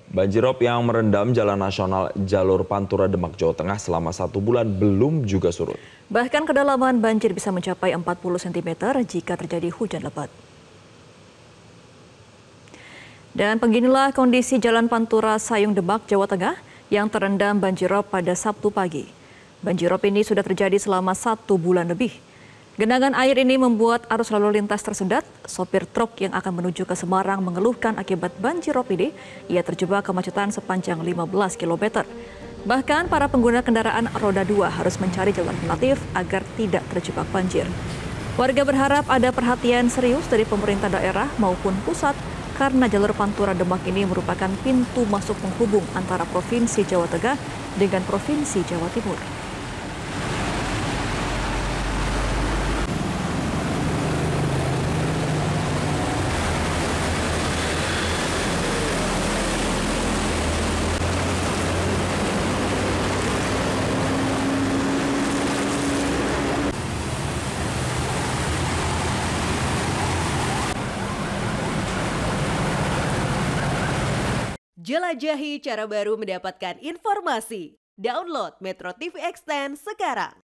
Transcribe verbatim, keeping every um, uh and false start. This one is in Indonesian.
Banjirop yang merendam Jalan Nasional Jalur Pantura Demak, Jawa Tengah selama satu bulan belum juga surut. Bahkan kedalaman banjir bisa mencapai empat puluh sentimeter jika terjadi hujan lebat. Dan beginilah kondisi Jalan Pantura Sayung Demak, Jawa Tengah yang terendam banjirop pada Sabtu pagi. Banjirop ini sudah terjadi selama satu bulan lebih. Genangan air ini membuat arus lalu lintas tersendat. Sopir truk yang akan menuju ke Semarang mengeluhkan akibat banjirop ini, ia terjebak kemacetan sepanjang lima belas kilometer. Bahkan para pengguna kendaraan roda dua harus mencari jalan alternatif agar tidak terjebak banjir. Warga berharap ada perhatian serius dari pemerintah daerah maupun pusat karena jalur Pantura Demak ini merupakan pintu masuk penghubung antara Provinsi Jawa Tengah dengan Provinsi Jawa Timur. Jelajahi cara baru mendapatkan informasi. Download Metro T V Extend sekarang.